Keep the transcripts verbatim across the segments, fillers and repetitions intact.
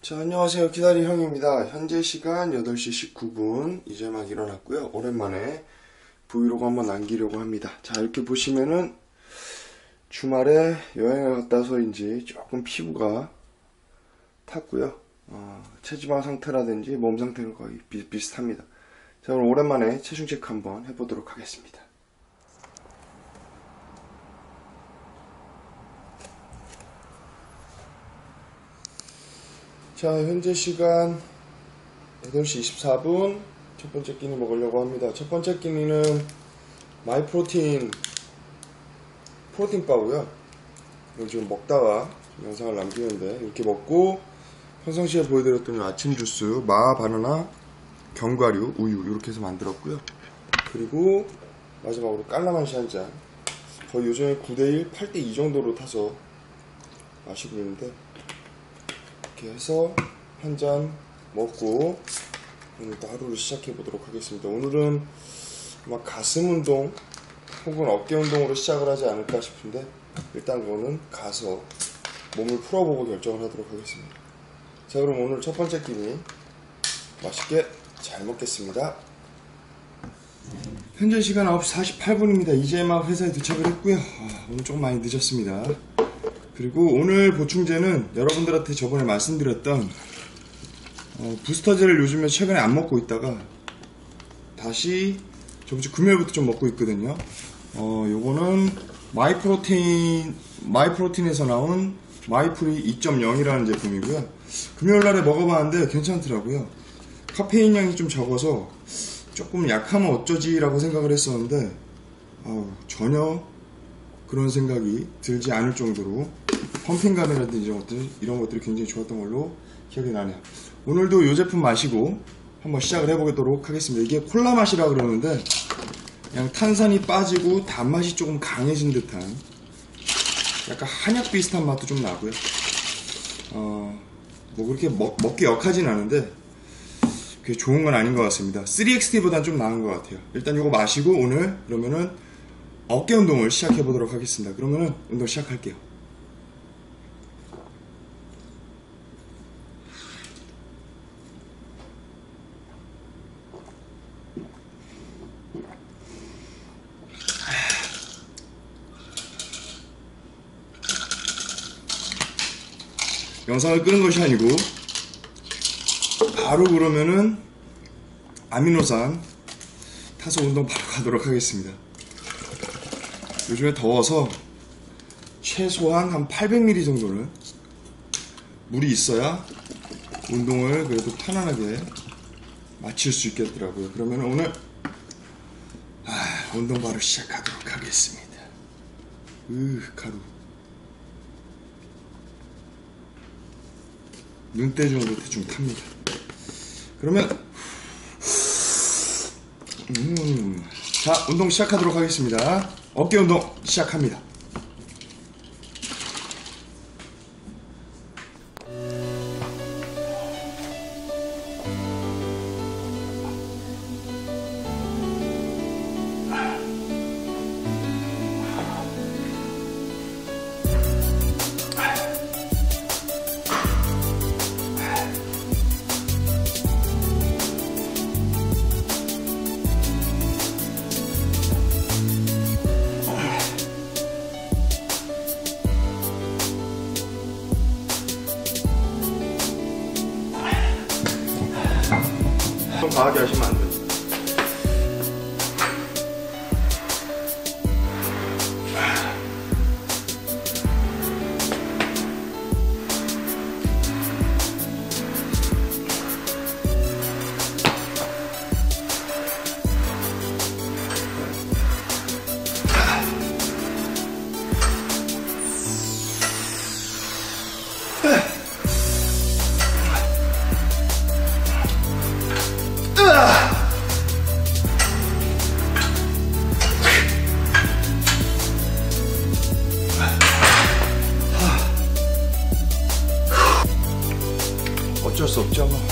자, 안녕하세요. 기다리 형입니다. 현재 시간 여덟 시 십구 분. 이제 막 일어났고요. 오랜만에 브이로그 한번 남기려고 합니다. 자, 이렇게 보시면은 주말에 여행을 갔다 와서인지 조금 피부가 탔고요. 어, 체지방 상태라든지 몸 상태는 거의 비, 비슷합니다. 자, 오늘 오랜만에 체중 체크 한번 해보도록 하겠습니다. 자, 현재 시간 여덟 시 이십사 분. 첫 번째 끼니 먹으려고 합니다. 첫 번째 끼니는 마이프로틴 프로틴 바고요. 이걸 지금 먹다가 영상을 남기는데, 이렇게 먹고 평상시에 보여드렸던 아침 주스 마, 바나나, 견과류, 우유 이렇게 해서 만들었고요. 그리고 마지막으로 깔라만시 한 잔. 거의 요즘에 구 대 일, 팔 대 이 정도로 타서 마시고 있는데, 이렇게 해서 한 잔 먹고 오늘도 하루를 시작해 보도록 하겠습니다. 오늘은 아마 가슴 운동 혹은 어깨 운동으로 시작을 하지 않을까 싶은데, 일단 그거는 가서 몸을 풀어보고 결정을 하도록 하겠습니다. 자, 그럼 오늘 첫 번째 끼니 맛있게 잘 먹겠습니다. 현재 시간 아홉 시 사십팔 분입니다. 이제 막 회사에 도착을 했고요. 아, 오늘 조금 많이 늦었습니다. 그리고 오늘 보충제는 여러분들한테 저번에 말씀드렸던 어, 부스터제를 요즘에 최근에 안 먹고 있다가 다시 저번주 금요일부터 좀 먹고 있거든요. 어, 요거는 마이프로틴, 마이프로틴에서 나온 마이프리 이 점 영이라는 제품이고요. 금요일날에 먹어봤는데 괜찮더라고요. 카페인 양이 좀 적어서 조금 약하면 어쩌지 라고 생각을 했었는데, 아우, 전혀 그런 생각이 들지 않을 정도로 펌핑감이라든지 이런 것들, 이런 것들이 굉장히 좋았던 걸로 기억이 나네요. 오늘도 이 제품 마시고 한번 시작을 해보도록 하겠습니다. 이게 콜라 맛이라 그러는데 그냥 탄산이 빠지고 단맛이 조금 강해진 듯한 약간 한약 비슷한 맛도 좀 나고요. 어, 뭐 그렇게 먹, 먹기 역하진 않은데 그게 좋은 건 아닌 것 같습니다. 쓰리 엑스티보단 좀 나은 것 같아요. 일단 이거 마시고 오늘 그러면은 어깨 운동을 시작해 보도록 하겠습니다. 그러면은 운동 시작할게요. 영상을 끄는 것이 아니고 바로 그러면은 아미노산 타서 운동 바로 가도록 하겠습니다. 요즘에 더워서 최소한 한 팔백 밀리리터 정도는 물이 있어야 운동을 그래도 편안하게 마칠 수 있겠더라고요. 그러면 오늘 아, 운동 바로 시작하도록 하겠습니다. 으, 가루. 눈대중으로 대충 탑니다. 그러면 음, 자, 운동 시작하도록 하겠습니다. 어깨 운동 시작합니다. 좀 과하게 하시면 안 돼요. 어쩔 수 없죠 뭐.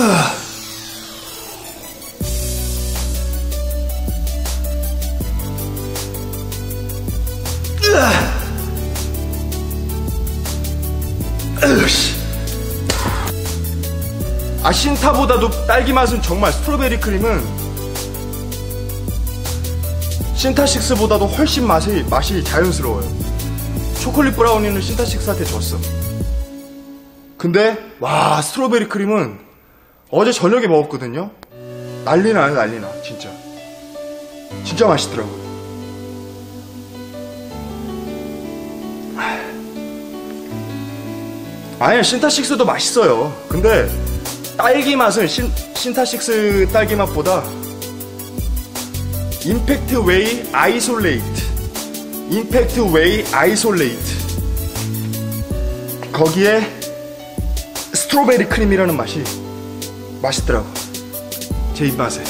아, 신타보다도 딸기 맛은 정말, 스트로베리 크림은 신타식스보다도 훨씬 맛이, 맛이 자연스러워요. 초콜릿 브라우니는 신타식스한테 졌어. 근데 와, 스트로베리 크림은 어제 저녁에 먹었거든요. 난리나요, 난리나. 진짜 진짜 맛있더라고요. 아니, 신타식스도 맛있어요. 근데 딸기 맛은 신, 신타식스 딸기 맛보다 임팩트 웨이 아이솔레이트 임팩트 웨이 아이솔레이트 거기에 스트로베리 크림이라는 맛이 맛있더라고, 제 입맛에.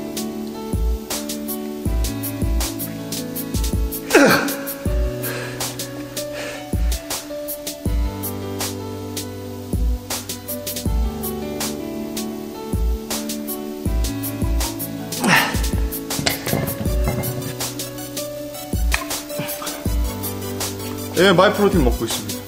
예, 마이프로틴 먹고 있습니다.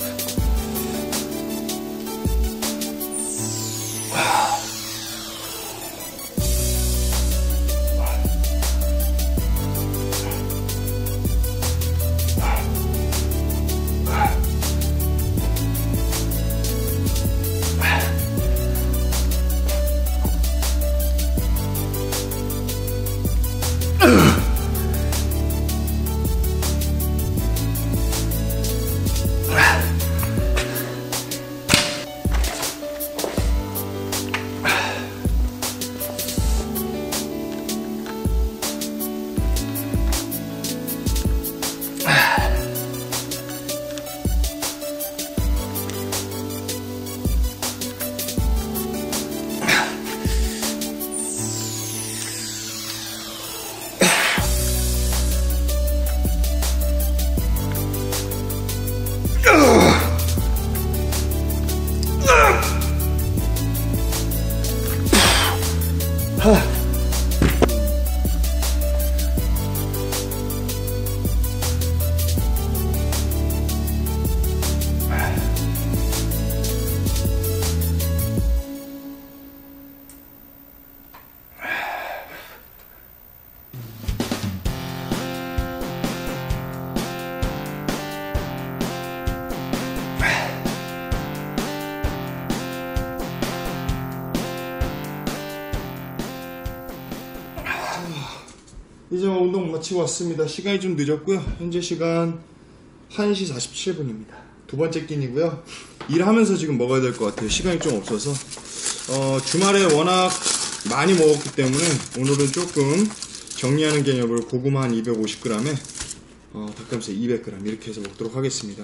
이제 운동 마치고 왔습니다. 시간이 좀 늦었고요. 현재 시간 한 시 사십칠 분입니다. 두 번째 끼니고요. 일하면서 지금 먹어야 될 것 같아요. 시간이 좀 없어서. 어, 주말에 워낙 많이 먹었기 때문에 오늘은 조금 정리하는 개념으로 고구마 한 이백오십 그램에 어, 닭가슴살 이백 그램 이렇게 해서 먹도록 하겠습니다.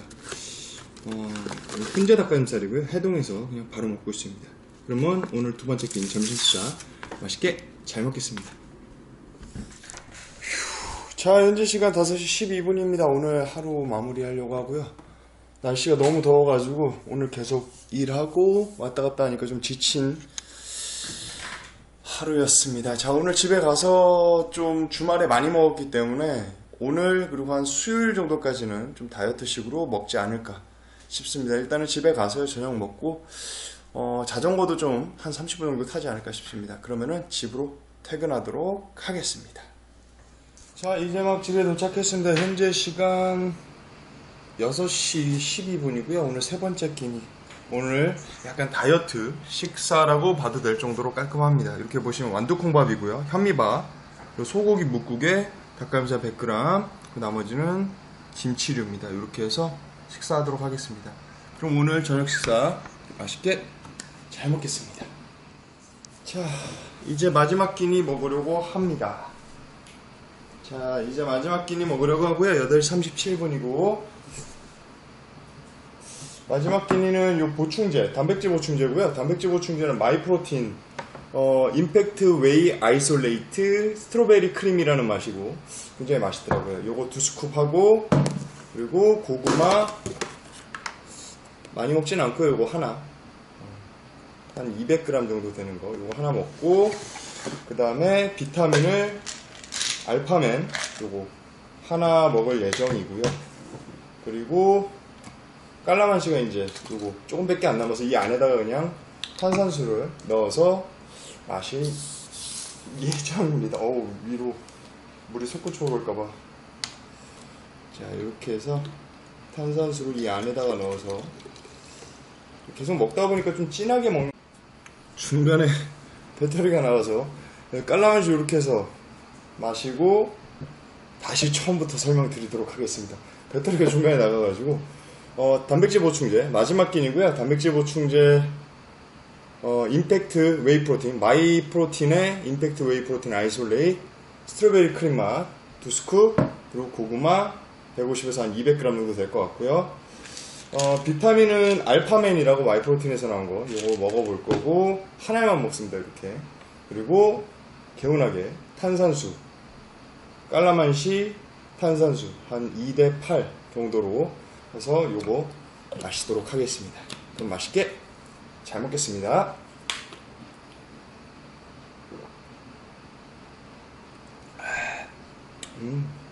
어, 훈제 닭가슴살이고요. 해동해서 그냥 바로 먹고 있습니다. 그러면 오늘 두 번째 끼니 점심 식사 맛있게 잘 먹겠습니다. 자, 현재 시간 다섯 시 십이 분입니다. 오늘 하루 마무리하려고 하고요. 날씨가 너무 더워가지고 오늘 계속 일하고 왔다 갔다 하니까 좀 지친 하루였습니다. 자, 오늘 집에 가서 좀 주말에 많이 먹었기 때문에 오늘 그리고 한 수요일 정도까지는 좀 다이어트식으로 먹지 않을까 싶습니다. 일단은 집에 가서요, 저녁 먹고 어, 자전거도 좀 한 삼십 분 정도 타지 않을까 싶습니다. 그러면은 집으로 퇴근하도록 하겠습니다. 자, 이제 막 집에 도착했습니다. 현재 시간 여섯 시 십이 분이고요. 오늘 세 번째 끼니. 오늘 약간 다이어트 식사라고 봐도 될 정도로 깔끔합니다. 이렇게 보시면 완두콩밥이고요. 현미밥, 그리고 소고기 묵국에 닭가슴살 백 그램, 나머지는 김치류입니다. 이렇게 해서 식사하도록 하겠습니다. 그럼 오늘 저녁 식사 맛있게 잘 먹겠습니다. 자, 이제 마지막 끼니 먹으려고 합니다. 자, 이제 마지막 끼니 먹으려고 하고요. 여덟 시 삼십칠 분이고 마지막 끼니는 요 보충제, 단백질 보충제고요. 단백질 보충제는 마이프로틴 어, 임팩트 웨이 아이솔레이트 스트로베리 크림이라는 맛이고 굉장히 맛있더라고요. 요거 두 스쿱 하고, 그리고 고구마 많이 먹진 않고요. 요거 하나, 한 이백 그램 정도 되는 거 요거 하나 먹고, 그 다음에 비타민을 알파맨 요거 하나 먹을 예정이고요. 그리고 깔라만시가 이제 요거 조금밖에 안 남아서 이 안에다가 그냥 탄산수를 넣어서 마실 예정입니다. 어우, 위로 물이 솟구쳐 올까봐. 자, 이렇게 해서 탄산수를 이 안에다가 넣어서 계속 먹다 보니까 좀 진하게 먹는, 중간에 배터리가 나와서 깔라만시 이렇게 해서 마시고 다시 처음부터 설명드리도록 하겠습니다. 배터리가 중간에 나가가지고 어, 단백질 보충제 마지막 끼니고요. 단백질 보충제 어, 임팩트 웨이 프로틴, 마이 프로틴의 임팩트 웨이 프로틴 아이솔레이, 스트로베리 크림 맛 두 스쿱, 그리고 고구마 백오십에서 한 이백 그램 정도 될 것 같고요. 어, 비타민은 알파맨이라고 마이 프로틴에서 나온 거 이거 먹어볼 거고, 하나만 먹습니다. 이렇게. 그리고 개운하게 탄산수, 깔라만시 탄산수 한 이 대 팔 정도로 해서 요거 마시도록 하겠습니다. 그럼 맛있게 잘 먹겠습니다. 음.